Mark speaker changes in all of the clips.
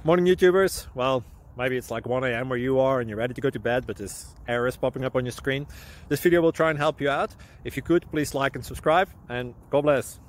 Speaker 1: Morning YouTubers. Well, maybe it's like 1 a.m. where you are and you're ready to go to bed, but this error is popping up on your screen. This video will try and help you out. If you could, please like and subscribe, and God bless.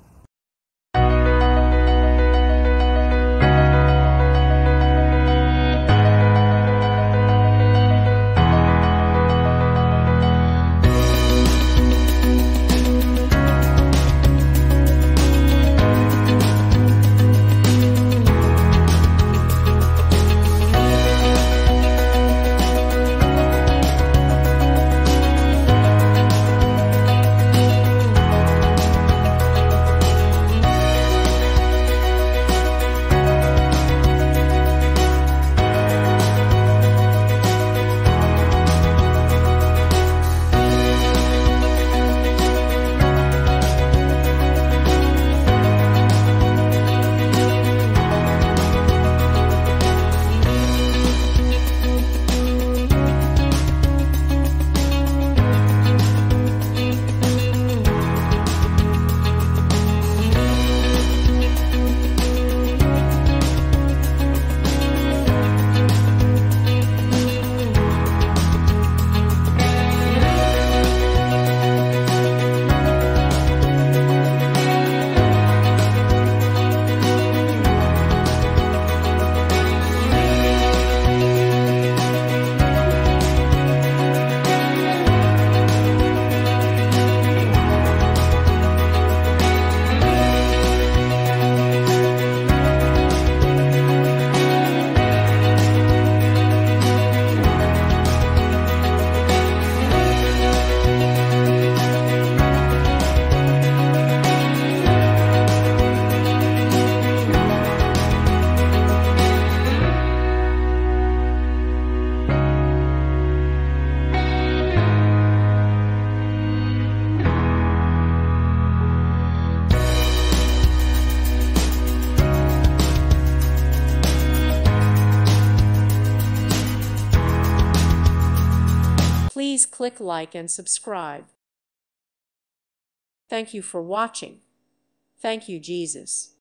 Speaker 2: Please click like and subscribe. Thank you for watching. Thank you, Jesus.